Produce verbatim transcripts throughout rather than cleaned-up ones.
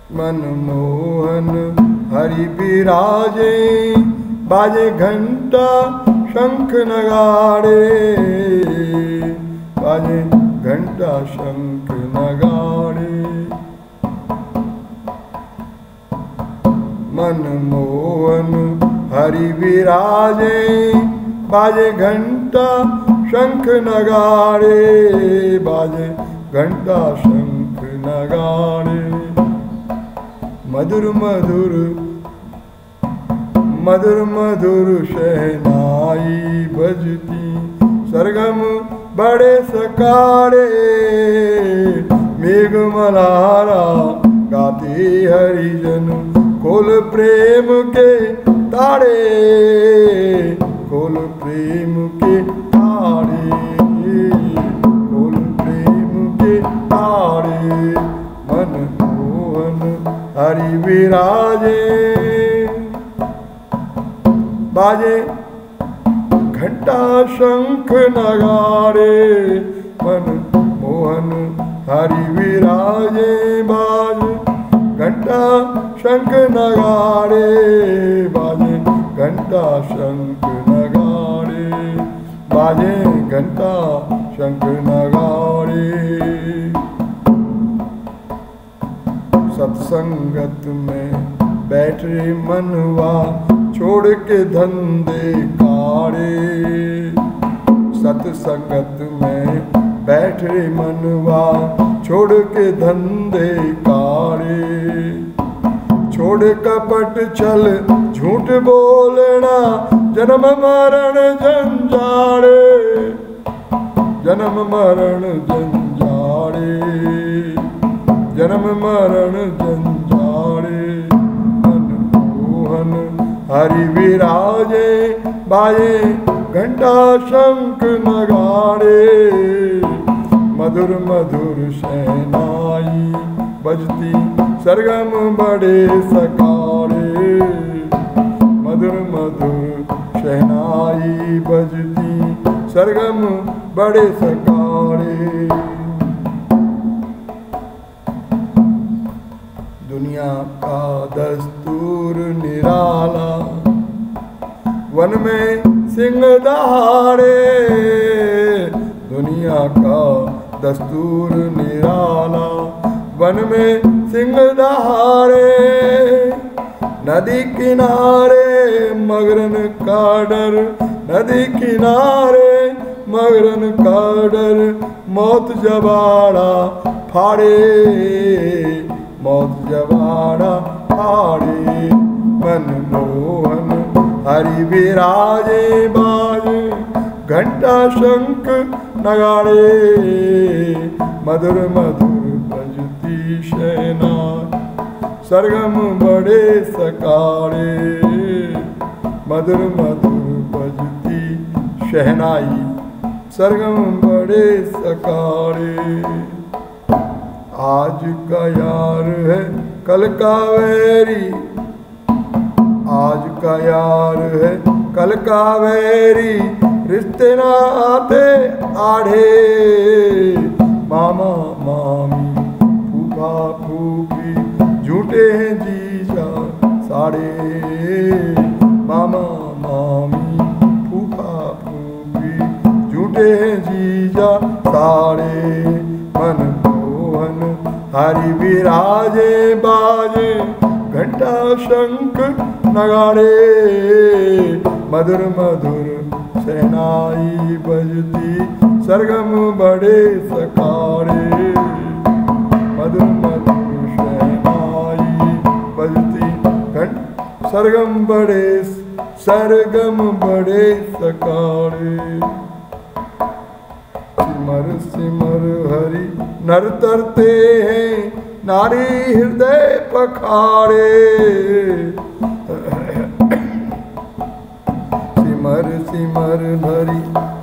मनमोहन हरि विराजे, बाजे घंटा शंख नगाड़े, बाजे घंटा शंख नगाड़े। मनमोहन हरि विराजे, बाजे घंटा शंख नगाड़े, बाजे घंटा शंख नगाड़े। मधुर मधुर मधुर मधुर शहनाई बजती, सरगम बड़े सकारे, मेघ मल्हारा गाते हरिजन, खोल प्रेम के तारे, खोल प्रेम के तारे, खोल प्रेम के तारे। मनमोहन हरि विराजे, बाजे घंटा शंख नगाड़े, मनमोहन हरि विराजे, बाजे घंटा शंख नगाड़े, बाजे घंटा शंख नगाड़े, बाजे घंटा शंख नगाड़े। सत्संगत में बैठे मनवा, छोड़ के धंधे कारे, सत्संगत में बैठे मनवा, छोड़ के धंधे कारे, छोड़ कपट छल झूठ बोलना, जन्म मरण जंजाड़े, जन्म मरण जंजाड़े, जन्म मरण जंजाड़े। मनमोहन हरि विराजे, बाजे घंटा शंख नगाड़े, मधुर मधुर शहनाई बजती, सरगम बड़े सकारे, मधुर मधुर शहनाई बजती, सरगम बड़े सकारे। दुनिया का दस्तूर निराला, वन में सिंह दहाड़े, दुनिया का दस्तूर निराला, वन में सिंह दहाड़े। नदी किनारे मगरन का डर, नदी किनारे मगरन का डर, मौत जबाड़ा फाड़े, मौत जबाड़ा फाड़े। मनमोहन हरि विराजे, बाजे घंटा शंख नगाड़े, मधुर मधुर बजती शहनाई, सरगम बड़े सकारे, मधुर मधुर बजती शहनाई, सरगम बड़े सकारे। आज का यार है कल का वैरी, आज का यार है कल का वैरी, रिश्ते ना आते आढ़े, मामा मामी फूफा फूफी झूठे हैं जीजा साड़े, मामा मामी फूफा फूफी झूठे हैं जीजा साड़े। मनमोहन हरि विराजे, बाजे घंटा शंख नगाड़े, मधुर मधुर शहनाई बजती, सरगम बड़े सकारे, मधुर मधुर शहनाई बजती, घंट सरगम बड़े सरगम बड़े सकारे। सिमर सिमर हरि नर तरते हैं, नारी हृदय पखाड़े, सिमर सिमर हरि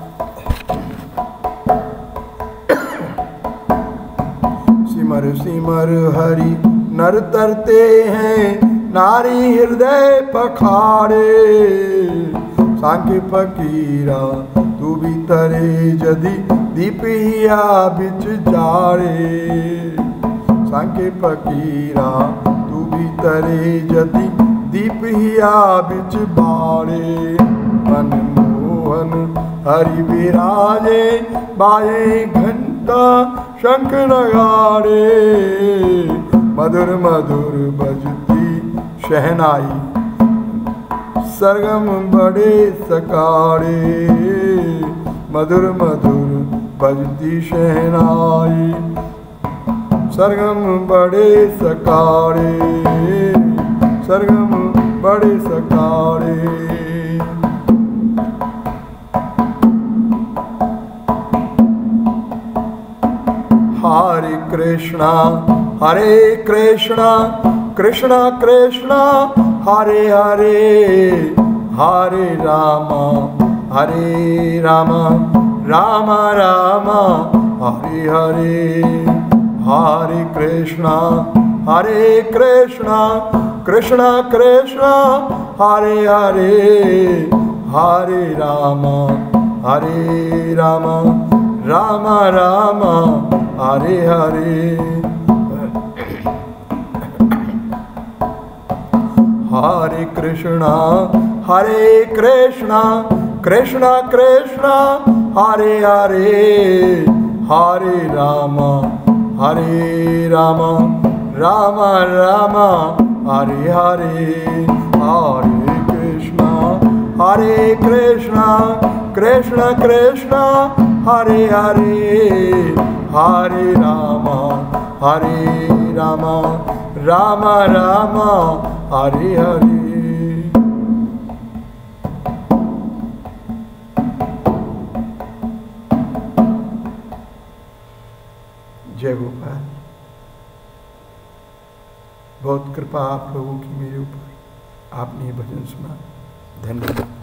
सिमर सिमर हरि नर तरते हैं, नारी हृदय पखाड़े। सांख्य फकीरा तू भी तरे जदि दीपिया बिच जाड़े, सांख्य फकीरा तू भी तरे जति दीप हिया बिच बाड़े मन मोहन हरि विराजे बाजे घंटा शंख नगाड़े मधुर मधुर बजती शहनाई सरगम बड़े सकाड़े मधुर मधुर बजती शहनाई सरगम बड़े सकाड़े सरगम बड़े सकाड़े। हरे कृष्णा हरे कृष्णा कृष्णा कृष्णा हरे हरे हरे रामा हरे रामा रामा रामा हरे हरे। हरे कृष्णा हरे कृष्णा कृष्णा कृष्णा हरे हरे हरे रामा हरे रामा रामा रामा हरे हरे। हरे कृष्णा हरे कृष्णा कृष्णा कृष्णा हरे हरे हरे रामा हरे रामा रामा रामा हरे हरे। हरे कृष्णा हरे कृष्णा कृष्णा कृष्णा हरे हरे हरे रामा हरे रामा रामा रामा हरे हरे। जय गोपाल। बहुत कृपा आप लोगों की मेरे ऊपर, आपने ये भजन सुना, धन्यवाद।